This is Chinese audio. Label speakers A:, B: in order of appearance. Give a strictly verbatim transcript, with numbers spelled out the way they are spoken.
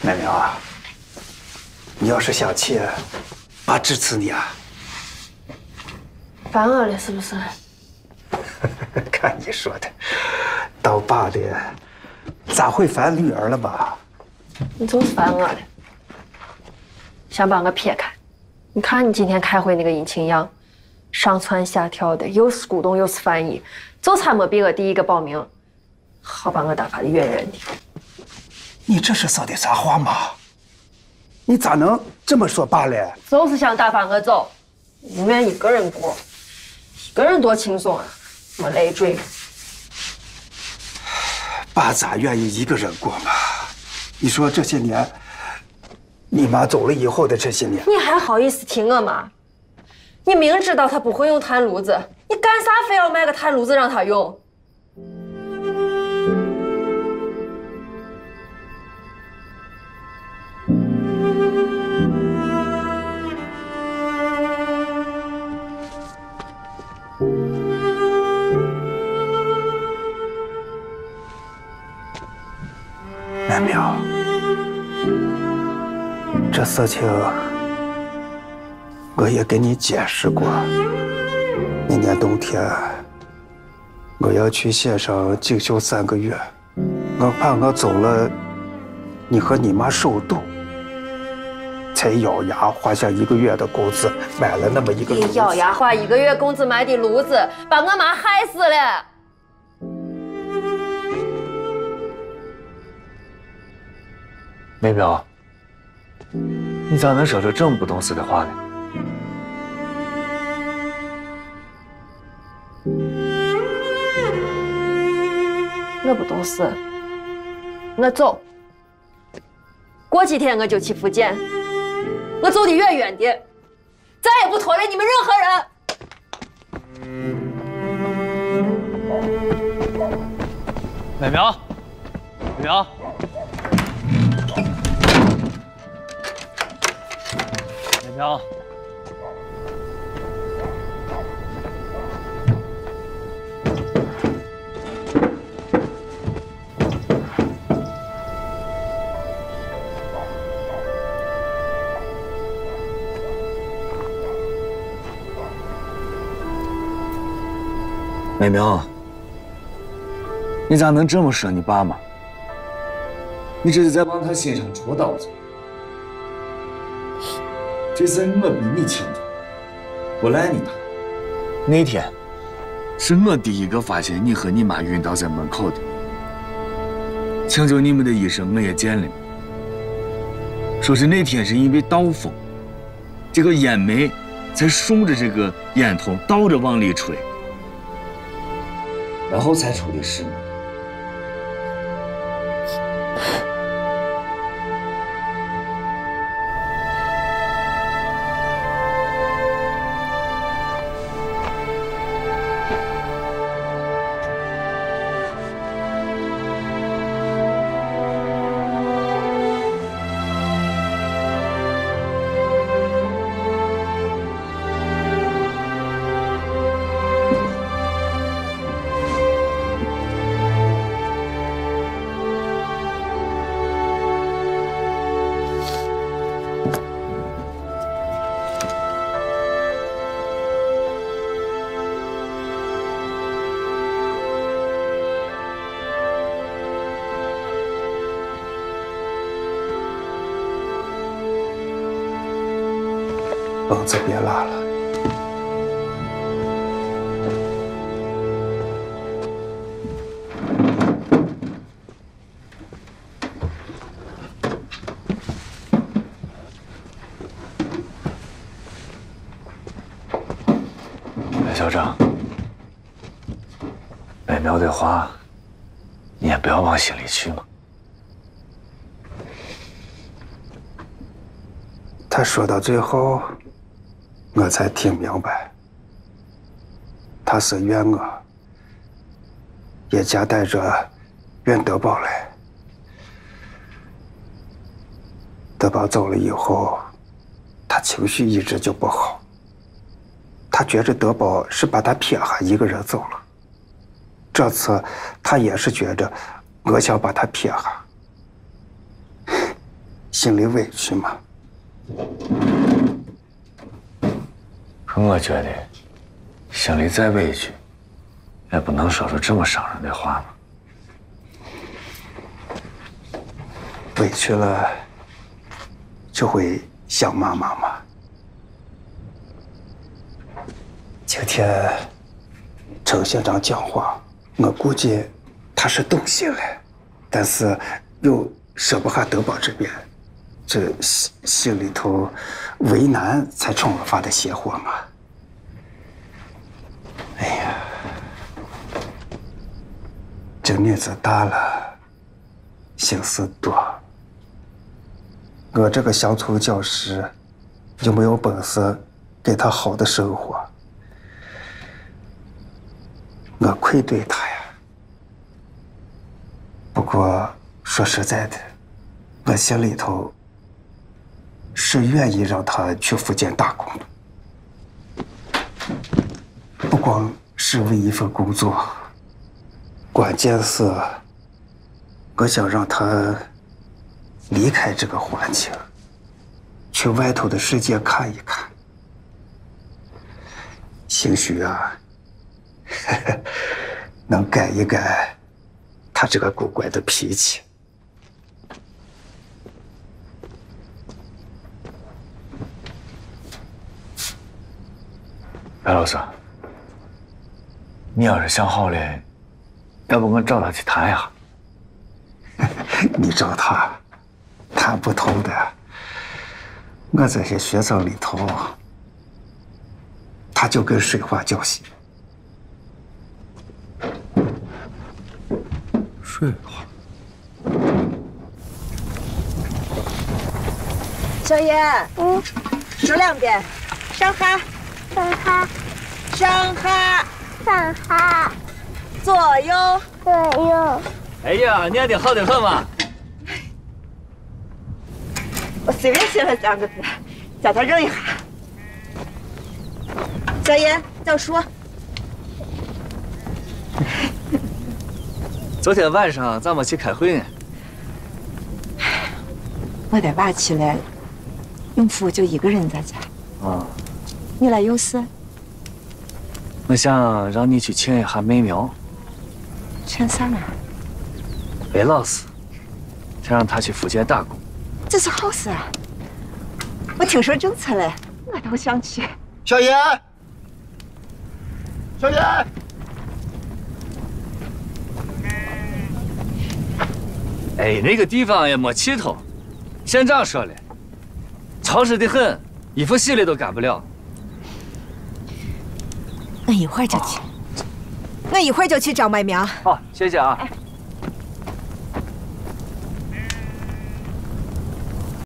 A: 妹妹啊，你要是想去，爸支持你啊。
B: 烦我了是不是？
A: 看你说的，当爸的咋会烦女儿了嘛？
B: 你就是烦我了，想把我撇开。你看你今天开会那个殷晴阳，上蹿下跳的，又是股东又是翻译，就差没比我第一个报名，好把我打发的远远的。
A: 你这是说的啥话嘛？你咋能这么说爸嘞？
B: 就是想打发我走，宁愿一个人过，一个人多轻松啊，没累赘。
A: 爸咋愿意一个人过嘛？你说这些年，你妈走了以后的这些年，
B: 你还好意思提我妈？你明知道她不会用炭炉子，你干啥非要买个炭炉子让她用？
A: 妹妹啊，这事情我也跟你解释过。明年冬天我要去县上进修三个月，我怕我走了，你和你妈受冻，才咬牙花下一个月的工资买了那么一个炉子。
B: 你咬牙花一个月工资买的炉子，把我妈害死了。
C: 梅表，你咋能说出这么不懂事的话呢？
B: 我不懂事，我走。过几天我就去福建，我走得远远的，再也不拖累你们任何人。
C: 美苗，美苗，美苗，美苗。你咋能这么说你爸嘛？你这是在往他心上戳刀子。这事我比你清楚，不赖你爸。那天是我第一个发现你和你妈晕倒在门口的。抢救你们的医生我也见了，说是那天是因为倒风，这个烟煤才顺着这个烟筒倒着往里吹，然后才出的事。
A: 蹦子别拉了。
C: 白校长，美苗的话，你也不要往心里去嘛。
A: 他说到最后，我才听明白，他是怨我，也夹带着怨德宝嘞。德宝走了以后，他情绪一直就不好，他觉着德宝是把他撇下一个人走了。这次他也是觉着我想把他撇下。 心里委屈吗？
C: 可我觉得，心里再委屈，也不能说出这么伤人的话嘛。
A: 委屈了，就会想妈妈吗？今天程县长讲话，我估计他是动心了，但是又舍不下德宝这边，这心心里头为难，才冲我发的邪火嘛。哎呀，这女子大了，心思多。我这个乡村教师，有没有本事给她好的生活？我愧对她呀。不过说实在的，我心里头是愿意让她去福建打工的，不光是为一份工作，关键是我想让她离开这个环境，去外头的世界看一看。兴许啊，能改一改他这个古怪的脾气。
C: 白老师，你要是想好了，要不我找他去谈一下？
A: 你找他谈不通的。我这些学生里头，他就跟水花交戏。
C: 水花。
D: 小妍，嗯，说两遍，上哈，
E: 上哈，
D: 上哈，
E: 上哈，
D: 左右，
E: 左右。
C: 哎呀，念得好得很嘛！
D: 我随便写了三个字，叫他认一下。小妍，再说。
C: 昨天晚上咱们去开会呢。
D: 我得晚起来了，永福就一个人在家。
C: 啊，
D: 你来有事？
C: 我想让你去请一下美苗。
D: 请啥呢？
C: 白老师，想让他去福建打工。
D: 这是好事啊！我听说政策了，我都想去。
A: 小妍，小妍。
C: 哎，那个地方也没气头。县长说了，潮湿得很，衣服洗了都干不了。
D: 我一会儿就去，我一会儿就去找麦苗。
C: 好，谢谢啊。
D: 哎